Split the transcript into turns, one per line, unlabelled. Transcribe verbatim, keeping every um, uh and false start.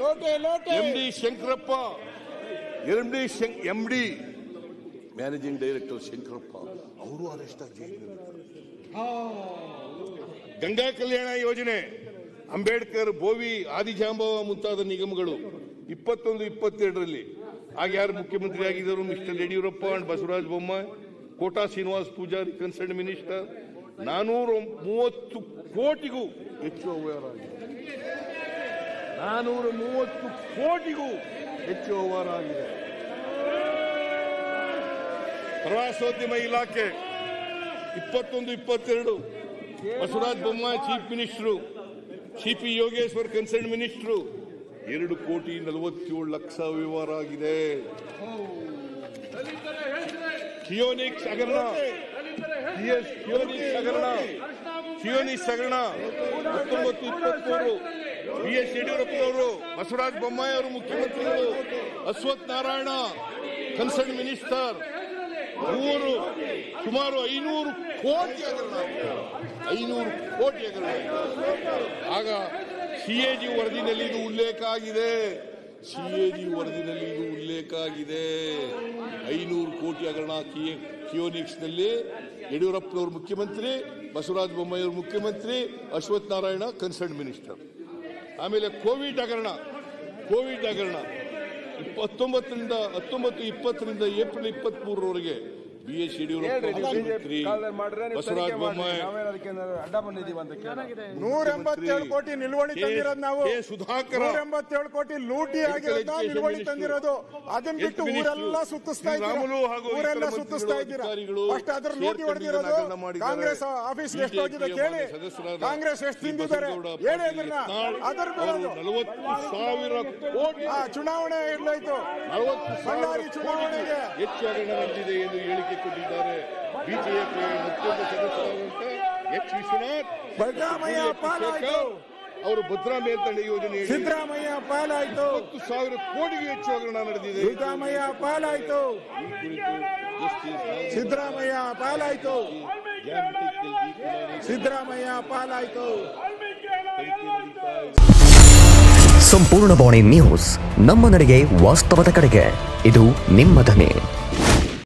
MD Shankarappa, MD MD managing director Shankarappa ಅವರು arrest ಆಗಿ ಗಂಗಾ ಕಲ್ಯಾಣ ಯೋಜನೆ, ಅಂಬೇಡ್ಕರ್, ಬೋವಿ, ಆದಿಜಾಂಬವ ಮುಂತಾದ ನಿಗಮಗಳು ಇಪ್ಪತ್ತೊಂದು ಇಪ್ಪತ್ತೆರಡರಲ್ಲಿ ಆಗ ಯಾರು ಮುಖ್ಯಮಂತ್ರಿ ಆಗಿದ್ದರು? Mister Yediyurappa and Basavaraj Bommai, Kota Srinivas Poojary concern minister. ನಾನೂರ ಮೂವತ್ತು ಕೋಟಿಗೂ ಹೆಚ್ಚು ಅವ್ಯವಹಾರ ಆಗಿದೆ. ನಾನೂರ ಮೂವತ್ತು ಕೋಟಿಗೂ ಹೆಚ್ಚು ಅವ್ಯವಹಾರ ಆಗಿದೆ. ಪ್ರವಾಸೋದ್ಯಮ ಇಲಾಖೆ ಇಪ್ಪತ್ತೊಂದು ಇಪ್ಪತ್ತೆರಡು Basavaraj Bommai chief minister, CP Yogeshwar concern minister, ಎರಡು ಕೋಟಿ ನಲವತ್ತೇಳು ಲಕ್ಷ ವ್ಯವಹಾರ ಆಗಿದೆ. ಕಿಯೋನಿಕ್ಸ್ ಹಗರಣ, ಕಿಯೋನಿಕ್ಸ್ ಹಗರಣ, ಕಿಯೋನಿಕ್ಸ್ ಹಗರಣ ಹತ್ತೊಂಬತ್ತು ಇಪ್ಪತ್ಮೂರು ಬಿ ಎಸ್ ಯಡಿಯೂರಪ್ಪನವರು, ಬಸವರಾಜ ಬೊಮ್ಮಾಯಿ ಅವರು ಮುಖ್ಯಮಂತ್ರಿಗಳು, ಅಶ್ವಥ್ ನಾರಾಯಣ ಕನ್ಸರ್ನ್ ಮಿನಿಸ್ಟರ್, ಮೂರು ಸುಮಾರು ಐನೂರು ಕೋಟಿ ಹಗರಣ, ಐನೂರು ಕೋಟಿ ಹಗರಣ. ಆಗ ಸಿಎಜಿ ವರದಿನಲ್ಲಿ ಇದು ಉಲ್ಲೇಖ ಆಗಿದೆ. ಸಿಎಜಿ ವರದಿನಲ್ಲಿ ಇದು ಉಲ್ಲೇಖ ಆಗಿದೆ. ಐನೂರು ಕೋಟಿ ಹಗರಣ ಕಿಯೋನಿಕ್ಸ್ ನಲ್ಲಿ. ಯಡಿಯೂರಪ್ಪನವರು ಮುಖ್ಯಮಂತ್ರಿ, ಬಸವರಾಜ ಬೊಮ್ಮಾಯಿ ಅವರು ಮುಖ್ಯಮಂತ್ರಿ, ಅಶ್ವಥ್ ನಾರಾಯಣ ಕನ್ಸರ್ನ್ ಮಿನಿಸ್ಟರ್. ಆಮೇಲೆ ಕೋವಿಡ್ ಹಗರಣ, ಕೋವಿಡ್ ಹಗರಣ ಹತ್ತೊಂಬತ್ತರಿಂದ ಹತ್ತೊಂಬತ್ತು ಇಪ್ಪತ್ತರಿಂದ ಏಪ್ರಿಲ್ ಇಪ್ಪತ್ತ್ ಮೂರರವರೆಗೆ ಬಿ ಎಸ್ ಯಡಿಯೂರಪ್ಪ ಮುಖ್ಯಮಂತ್ರಿ, ಬಸವರಾಜ ಬೊಮ್ಮಾಯಿ
ನೂರ ಎಂಬತ್ತೇಳು ಕೋಟಿ ನಿಲ್ವಣಿ ತಂದಿರೋದು ನಾವು.
ಸುಧಾಕರ್
ನೂರ ಎಂಬತ್ತೇಳು ಕೋಟಿ ಲೂಟಿ ಆಗಿರೋದು ನಿಲ್ವಣಿ ತಂದಿರೋದು. ಅದನ್ನ ಬಿಟ್ಟು ಊರೆಲ್ಲ ಸುತ್ತಿಸ್ತಾ ಇದ್ದೀರಾ, ಊರೆಲ್ಲ ಸುತ್ತಿಸ್ತಾ ಇದ್ದೀರಾ. ಫಸ್ಟ್ ಅದ್ರ ಲೂಟಿ ಹೊಡೆದಿರೋದು ಕಾಂಗ್ರೆಸ್ ಆಫೀಸ್ ಎಷ್ಟು ಹೋಗಿದೆ ಕೇಳಿ, ಕಾಂಗ್ರೆಸ್ ಎಷ್ಟು ತಿಂದಿದ್ದಾರೆ ಹೇಳಿ. ಅದನ್ನ ಅದರ
ನಲವತ್ತು ಸಾವಿರ ಕೋಟಿ
ಚುನಾವಣೆ ಇರ್ಲಾಯ್ತು, ಬಳ್ಳಾರಿ ಚುನಾವಣೆಗೆ
ಹೆಚ್ಚು ಹಗರಣ ನಡೆದಿದೆ ಎಂದು ಹೇಳಿಕೆ ಕೊಟ್ಟಿದ್ದಾರೆ ಬಿಜೆಪಿ ಮತ್ತೊಂದು ಸದಸ್ಯರಾದಂತ ಎಚ್ ವಿಶ್ವನಾಥ್.
ಸಿದ್ದರಾಮಯ್ಯ ಪಾಲಾಯ್ತು,
ಅವರು ಭದ್ರಾ ಮೇಲ್ದಂಡೆ ಯೋಜನೆ
ಸಿದ್ದರಾಮಯ್ಯ ಪಾಲಾಯ್ತು,
ಹತ್ತು ಸಾವಿರ ಕೋಟಿಗೆ ಹೆಚ್ಚು ಹಗರಣ ನಡೆದಿದೆ.
ಸಿದ್ದರಾಮಯ್ಯ ಪಾಲಾಯ್ತು, ಸಿದ್ದರಾಮಯ್ಯ ಪಾಲಾಯ್ತು, ಸಿದ್ದರಾಮಯ್ಯ ಪಾಲಾಯ್ತು.
ಸಂಪೂರ್ಣ ಬಾಣಿ ನ್ಯೂಸ್, ನಮ್ಮ ನಡೆಗೆ ವಾಸ್ತವದ ಕಡೆಗೆ. ಇದು ನಿಮ್ಮ ಧ್ವನಿ.